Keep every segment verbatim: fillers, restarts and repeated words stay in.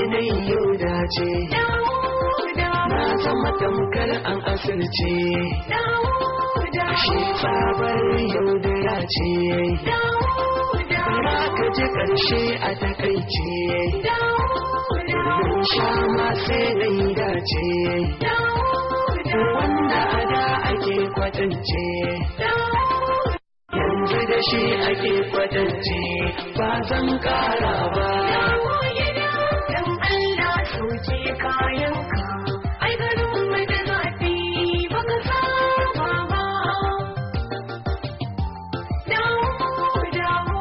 na yau dace na zama tamkar an asirce ashe tsabar yaudara ce bara ka ji ƙarshe a takaice mun sha ma sai na yi dace wanda a da ake kwatance yanzu da shi ake kwatance ba zan ƙara ba. Dan Allah soke kayanka ai garin mai da zafi baka saba ba. Dawo dawo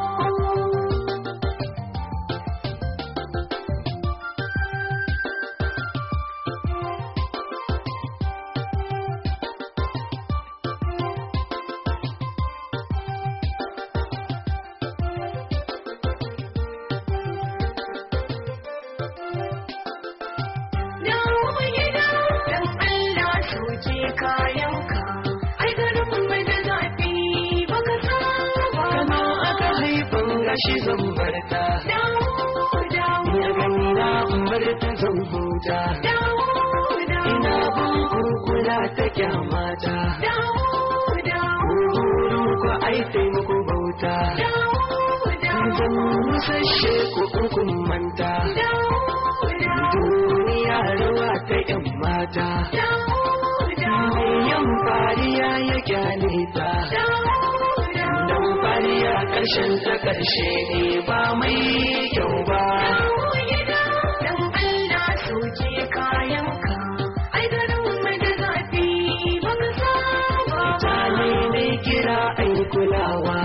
kayanka ai garin mai da zafi baka saba kana aka haifan gashi zan barta dawo dawo ya gani na barta zan huta dawo dawo ina bin kurkula ta kyamata dawo dawo ku ai taimako bauta dawo dawo zan musashe ku kun manta dawo dawo duniya rawa ta yan mata dawo yan fariya ya kyale ta dan fariya karshen ta karshe ne ba mai kyau ba. Dan Allah soke kayanka ai garin mai da zafi baka saba ba. Ne ne kira ai kulawa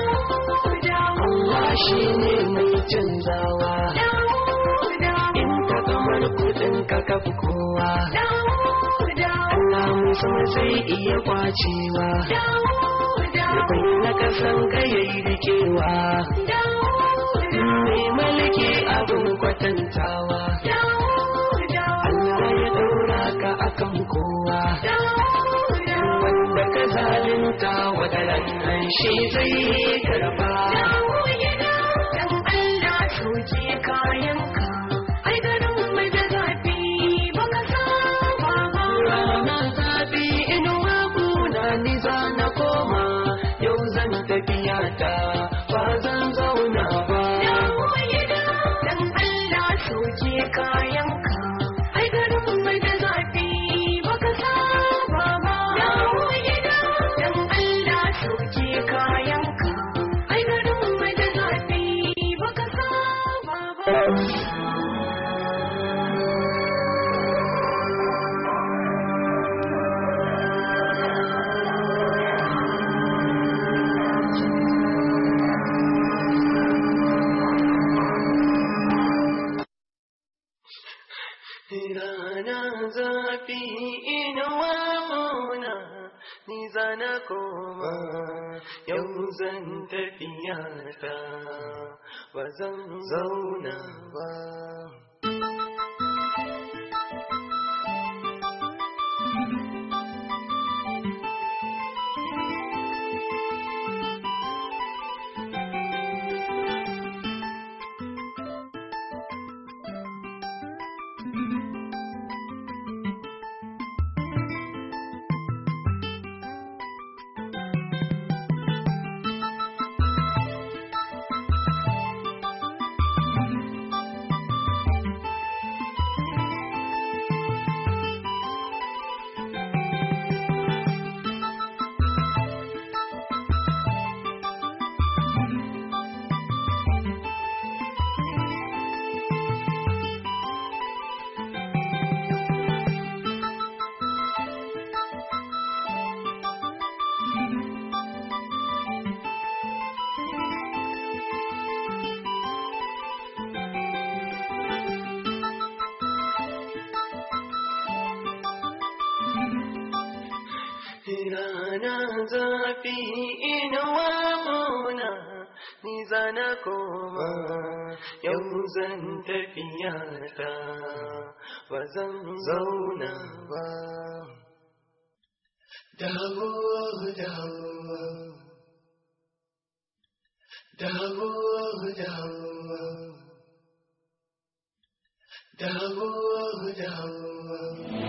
Allah shi ne mai canzawa in ka kamar kudin ka kafi kowa sama zai iya kwacewa bai na kasan kayayi rikewa mai malaki abin kwatantawa Allah ya daura ka akan kowa wanda ka zalunta wadaran shi zai karba. Dan Allah soke kayanka ai garin mai da zafi baka saba ba. Ni zana koma yau zan tafiya ta ba zan zauna ba. Dan Allah soke kayanka ai garin mai da zafi baka saba ba. Dan Allah soke kayanka ai garin mai da zafi baka saba ba. Rana zafi inuwa ƙona ni zana koma yau zan tafiya ta ba zan zauna ba. Rana zafi inuwa ƙona ni zana koma yau zan tafiya ta ba zan zauna ba. Dawo dawo dawo dawo dawo dawo.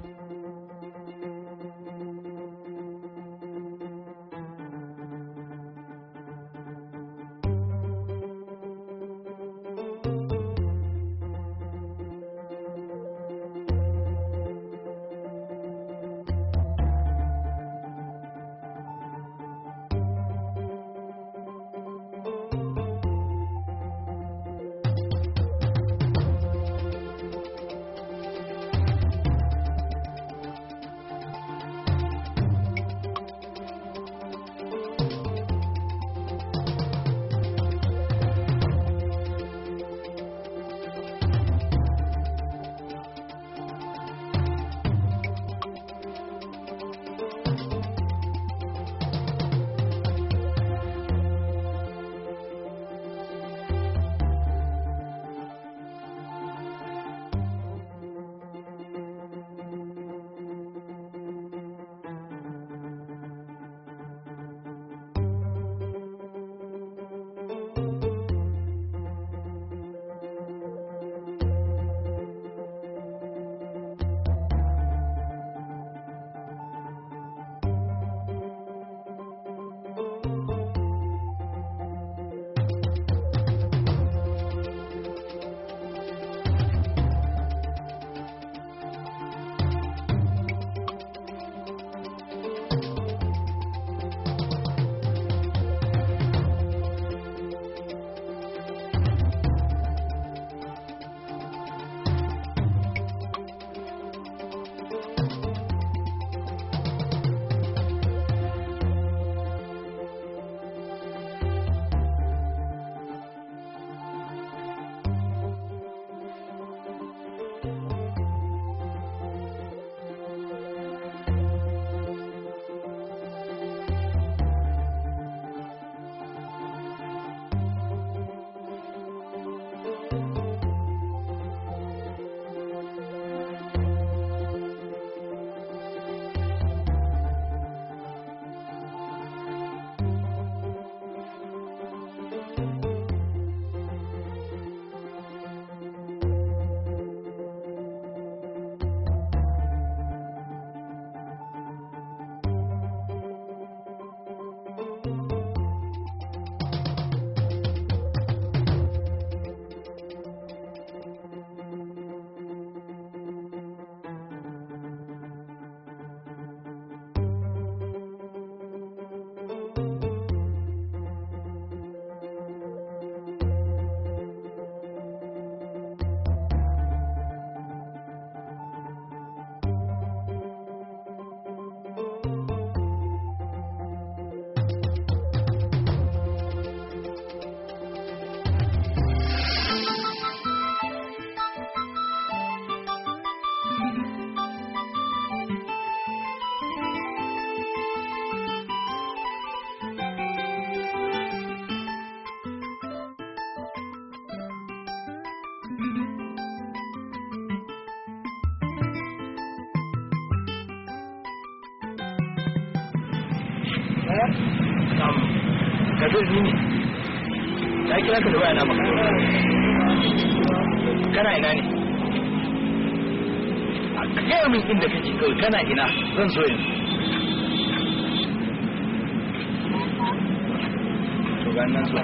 Kabir ni ne. Na kira ka da waya na maka. Kana ina ne? A kai min inda kake kawai kana ina zan so yanzu. To ga nan so.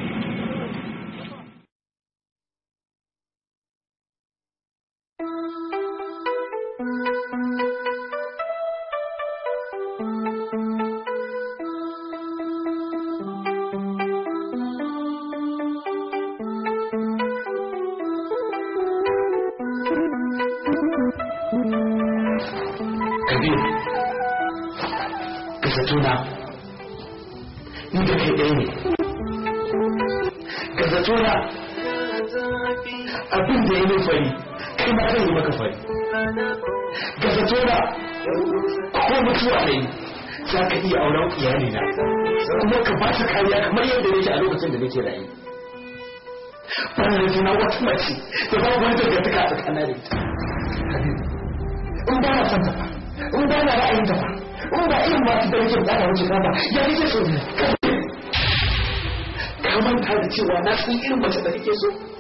Abin da ya yi fari kai ma zai yi maka fari ga zato na ko mutuwa ne za ka iya auren iyali na kuma ka ba ta kariya kamar yadda nake a lokacin da nake rayu bana da juna wata mace da ba wani dangantaka a tsakanin da ita in ba na son ta fa in ba na ra'ayin ta fa in ba irin masu da nake bukata wuce ta ba ya kake so ne ka manta da cewa na san irin mace da kake so